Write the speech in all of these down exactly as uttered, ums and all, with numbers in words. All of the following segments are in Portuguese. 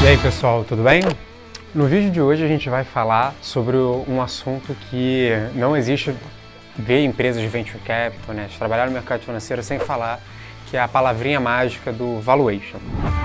E aí pessoal, tudo bem? No vídeo de hoje a gente vai falar sobre um assunto que não existe ver empresas de venture capital, né, de trabalhar no mercado financeiro sem falar, que é a palavrinha mágica do valuation.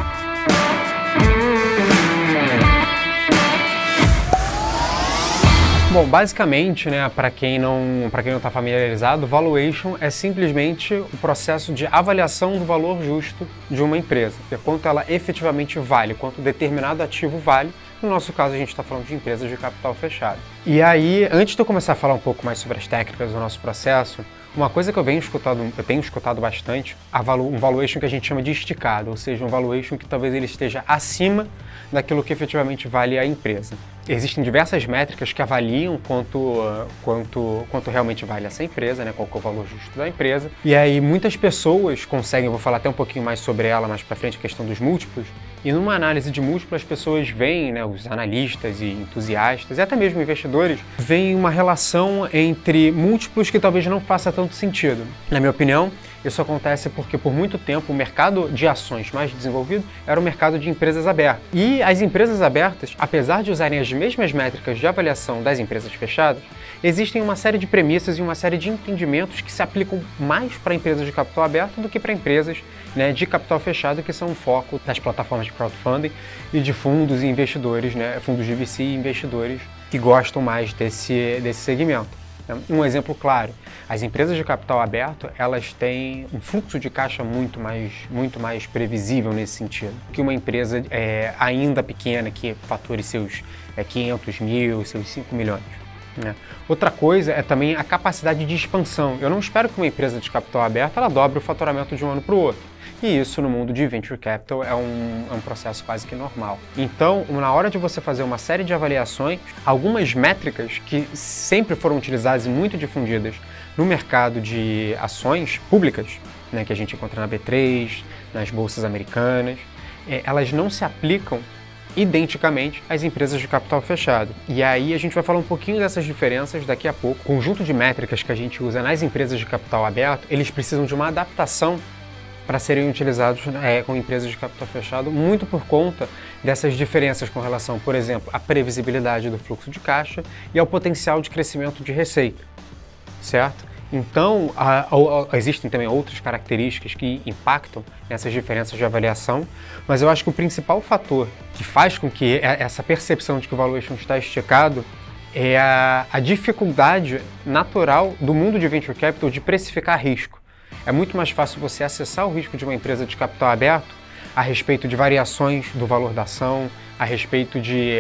Bom, basicamente, né, para quem não para quem não está familiarizado, valuation é simplesmente o processo de avaliação do valor justo de uma empresa, que é quanto ela efetivamente vale, quanto determinado ativo vale. No nosso caso, a gente está falando de empresas de capital fechado. E aí, antes de eu começar a falar um pouco mais sobre as técnicas do nosso processo, uma coisa que eu venho escutado, eu tenho escutado bastante, um valuation que a gente chama de esticado, ou seja, um valuation que talvez ele esteja acima daquilo que efetivamente vale a empresa. Existem diversas métricas que avaliam quanto, quanto, quanto realmente vale essa empresa, né, qual que é o valor justo da empresa. E aí muitas pessoas conseguem, eu vou falar até um pouquinho mais sobre ela mais para frente, a questão dos múltiplos, e numa análise de múltiplos as pessoas veem, né, os analistas e entusiastas e até mesmo investidores, veem uma relação entre múltiplos que talvez não faça tanto sentido. Na minha opinião, isso acontece porque por muito tempo o mercado de ações mais desenvolvido era o mercado de empresas abertas. E as empresas abertas, apesar de usarem as mesmas métricas de avaliação das empresas fechadas, existem uma série de premissas e uma série de entendimentos que se aplicam mais para empresas de capital aberto do que para empresas, né, de capital fechado, que são o foco das plataformas de crowdfunding e de fundos e investidores, né, fundos de V C e investidores que gostam mais desse, desse segmento. Um exemplo claro, as empresas de capital aberto, elas têm um fluxo de caixa muito mais, muito mais previsível nesse sentido, que uma empresa é, ainda pequena que fature seus é, quinhentos mil, seus cinco milhões. Né? Outra coisa é também a capacidade de expansão. Eu não espero que uma empresa de capital aberto ela dobre o faturamento de um ano para o outro. E isso no mundo de venture capital é um, é um processo quase que normal. Então, na hora de você fazer uma série de avaliações, algumas métricas que sempre foram utilizadas e muito difundidas no mercado de ações públicas, né, que a gente encontra na B três, nas bolsas americanas, é, elas não se aplicam identicamente às empresas de capital fechado. E aí a gente vai falar um pouquinho dessas diferenças daqui a pouco. O conjunto de métricas que a gente usa nas empresas de capital aberto, eles precisam de uma adaptação para serem utilizados é, com empresas de capital fechado, muito por conta dessas diferenças com relação, por exemplo, à previsibilidade do fluxo de caixa e ao potencial de crescimento de receita, certo? Então, a, a, existem também outras características que impactam nessas diferenças de avaliação, mas eu acho que o principal fator que faz com que essa percepção de que o valuation está esticado é a, a dificuldade natural do mundo de venture capital de precificar risco. É muito mais fácil você acessar o risco de uma empresa de capital aberto a respeito de variações do valor da ação, a respeito de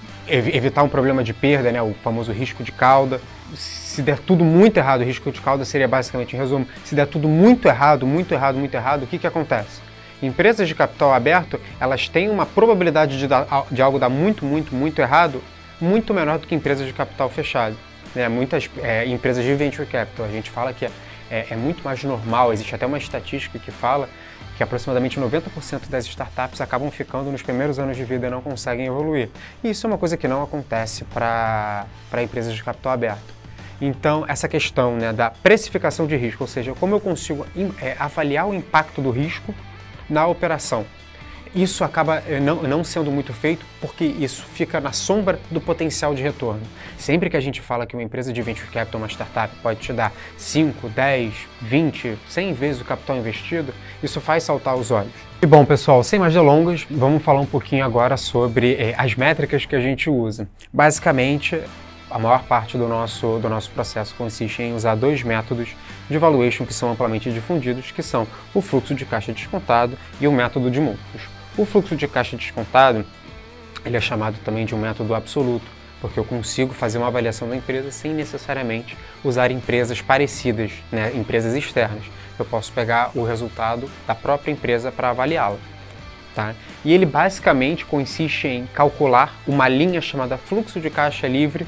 ev evitar um problema de perda, né, o famoso risco de cauda. Se der tudo muito errado, o risco de cauda seria basicamente, em resumo, se der tudo muito errado, muito errado, muito errado, o que que acontece? Empresas de capital aberto, elas têm uma probabilidade de, dar, de algo dar muito, muito, muito errado, muito menor do que empresas de capital fechado. Né? Muitas é, empresas de venture capital, a gente fala que é É, é muito mais normal, existe até uma estatística que fala que aproximadamente noventa por cento das startups acabam ficando nos primeiros anos de vida e não conseguem evoluir. E isso é uma coisa que não acontece para para empresas de capital aberto. Então, essa questão, né, da precificação de risco, ou seja, como eu consigo é, avaliar o impacto do risco na operação. Isso acaba não, não sendo muito feito porque isso fica na sombra do potencial de retorno. Sempre que a gente fala que uma empresa de venture capital, uma startup, pode te dar cinco, dez, vinte, cem vezes o capital investido, isso faz saltar os olhos. E bom, pessoal, sem mais delongas, vamos falar um pouquinho agora sobre eh, as métricas que a gente usa. Basicamente, a maior parte do nosso, do nosso processo consiste em usar dois métodos de valuation que são amplamente difundidos, que são o fluxo de caixa descontado e o método de múltiplos. O fluxo de caixa descontado, ele é chamado também de um método absoluto, porque eu consigo fazer uma avaliação da empresa sem necessariamente usar empresas parecidas, né, empresas externas. Eu posso pegar o resultado da própria empresa para avaliá-la. Tá? E ele basicamente consiste em calcular uma linha chamada fluxo de caixa livre,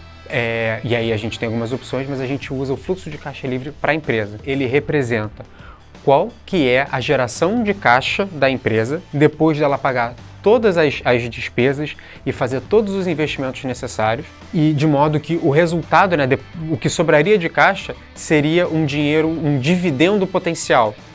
é, e aí a gente tem algumas opções, mas a gente usa o fluxo de caixa livre para a empresa. Ele representa qual que é a geração de caixa da empresa depois dela pagar todas as, as despesas e fazer todos os investimentos necessários, e de modo que o resultado, né, de, o que sobraria de caixa seria um dinheiro, um dividendo potencial.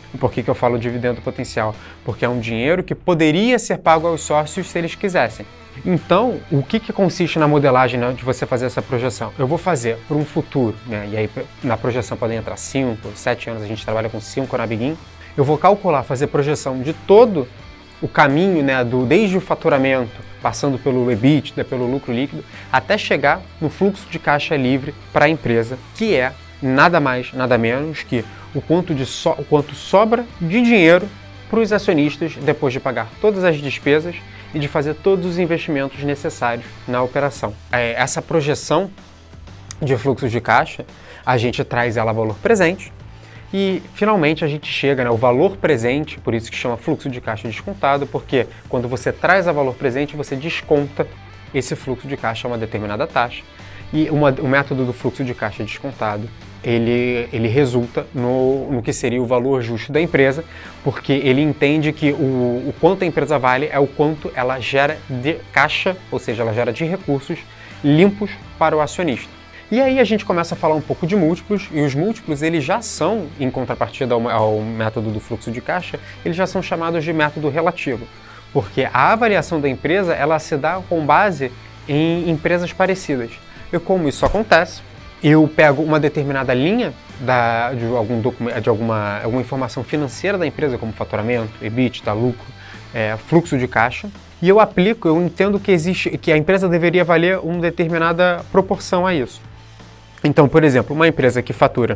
E por que que eu falo dividendo potencial? Porque é um dinheiro que poderia ser pago aos sócios se eles quisessem. Então, o que que consiste na modelagem, né, de você fazer essa projeção? Eu vou fazer para um futuro, né, e aí na projeção podem entrar cinco, sete anos, a gente trabalha com cinco na Begin. Eu vou calcular, fazer projeção de todo o caminho, né, do, desde o faturamento, passando pelo EBITDA, pelo lucro líquido, até chegar no fluxo de caixa livre para a empresa, que é nada mais, nada menos que o quanto, de so, o quanto sobra de dinheiro para os acionistas depois de pagar todas as despesas e de fazer todos os investimentos necessários na operação. É, essa projeção de fluxo de caixa, a gente traz ela a valor presente e finalmente a gente chega, né, o valor presente, por isso que chama fluxo de caixa descontado, porque quando você traz a valor presente, você desconta esse fluxo de caixa a uma determinada taxa. E uma, o método do fluxo de caixa descontado, ele, ele resulta no, no que seria o valor justo da empresa, porque ele entende que o, o quanto a empresa vale é o quanto ela gera de caixa, ou seja, ela gera de recursos limpos para o acionista. E aí a gente começa a falar um pouco de múltiplos, e os múltiplos eles já são, em contrapartida ao, ao método do fluxo de caixa, eles já são chamados de método relativo, porque a avaliação da empresa ela se dá com base em empresas parecidas. E como isso acontece, eu pego uma determinada linha da, de, algum documento, de alguma, alguma informação financeira da empresa, como faturamento, EBITDA, lucro, é, fluxo de caixa, e eu aplico, eu entendo que, existe, que a empresa deveria valer uma determinada proporção a isso. Então, por exemplo, uma empresa que fatura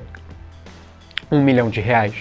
um milhão de reais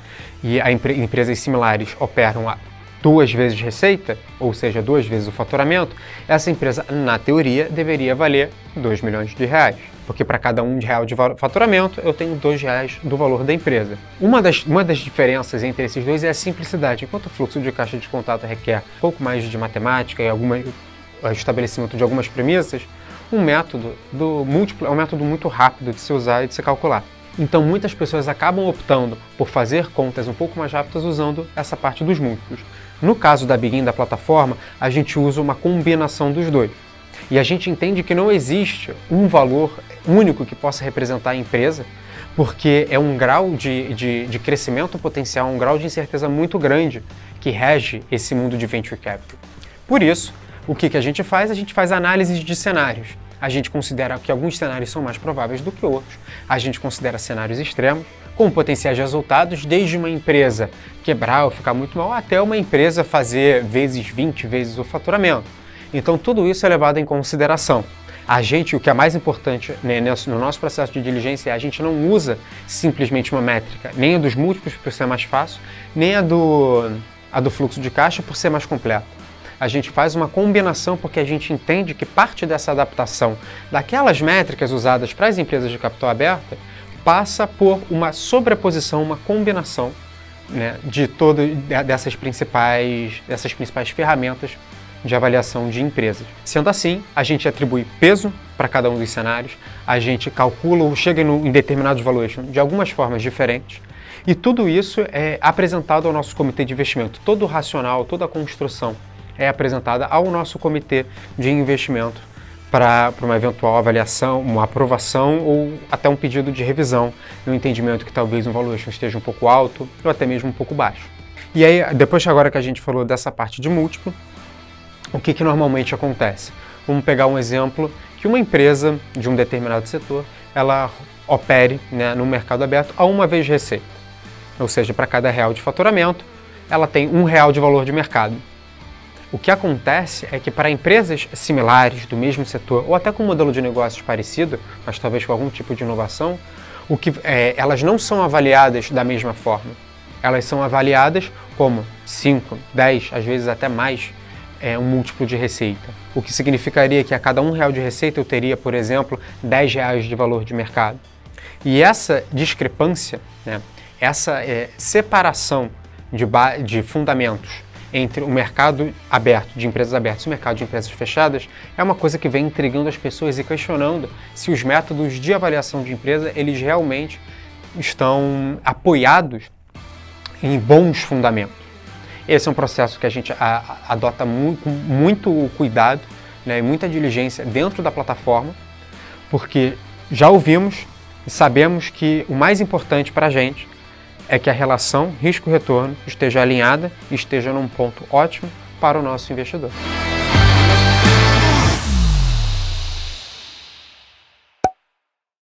e a empre, empresas similares operam a duas vezes receita, ou seja, duas vezes o faturamento, essa empresa, na teoria, deveria valer dois milhões de reais. Porque para cada um de real de faturamento, eu tenho dois reais do valor da empresa. Uma das, uma das diferenças entre esses dois é a simplicidade. Enquanto o fluxo de caixa descontado requer um pouco mais de matemática e alguma, o estabelecimento de algumas premissas, um método do múltiplo é um método muito rápido de se usar e de se calcular. Então muitas pessoas acabam optando por fazer contas um pouco mais rápidas usando essa parte dos múltiplos. No caso da Begin, da plataforma, a gente usa uma combinação dos dois. E a gente entende que não existe um valor único que possa representar a empresa, porque é um grau de, de, de crescimento potencial, um grau de incerteza muito grande que rege esse mundo de Venture Capital. Por isso, o que, que a gente faz? A gente faz análises de cenários. A gente considera que alguns cenários são mais prováveis do que outros. A gente considera cenários extremos, com potenciais resultados, desde uma empresa quebrar ou ficar muito mal, até uma empresa fazer vezes vinte vezes o faturamento. Então tudo isso é levado em consideração. A gente, o que é mais importante, né, no nosso processo de diligência, é a gente não usa simplesmente uma métrica, nem a dos múltiplos por ser mais fácil, nem a do, a do fluxo de caixa por ser mais completo. A gente faz uma combinação porque a gente entende que parte dessa adaptação daquelas métricas usadas para as empresas de capital aberta passa por uma sobreposição, uma combinação, né, de todo, dessas, principais, dessas principais ferramentas de avaliação de empresas. Sendo assim, a gente atribui peso para cada um dos cenários, a gente calcula ou chega em determinados valuation de algumas formas diferentes, e tudo isso é apresentado ao nosso comitê de investimento. Todo o racional, toda a construção é apresentada ao nosso comitê de investimento para uma eventual avaliação, uma aprovação ou até um pedido de revisão, no entendimento que talvez um valuation esteja um pouco alto ou até mesmo um pouco baixo. E aí, depois agora que a gente falou dessa parte de múltiplo, o que, que normalmente acontece? Vamos pegar um exemplo que uma empresa de um determinado setor, ela opere, né, no mercado aberto a uma vez receita. Ou seja, para cada real de faturamento, ela tem um real de valor de mercado. O que acontece é que para empresas similares, do mesmo setor, ou até com um modelo de negócios parecido, mas talvez com algum tipo de inovação, o que, é, elas não são avaliadas da mesma forma. Elas são avaliadas como cinco, dez, às vezes até mais, é, um múltiplo de receita. O que significaria que a cada um real de receita eu teria, por exemplo, dez reais de valor de mercado. E essa discrepância, né, essa é, separação de, de fundamentos entre o mercado aberto, de empresas abertas e o mercado de empresas fechadas, é uma coisa que vem intrigando as pessoas e questionando se os métodos de avaliação de empresa, eles realmente estão apoiados em bons fundamentos. Esse é um processo que a gente a, a, adota mu com muito cuidado, né, e muita diligência dentro da plataforma, porque já ouvimos e sabemos que o mais importante para a gente é que a relação risco-retorno esteja alinhada e esteja num ponto ótimo para o nosso investidor.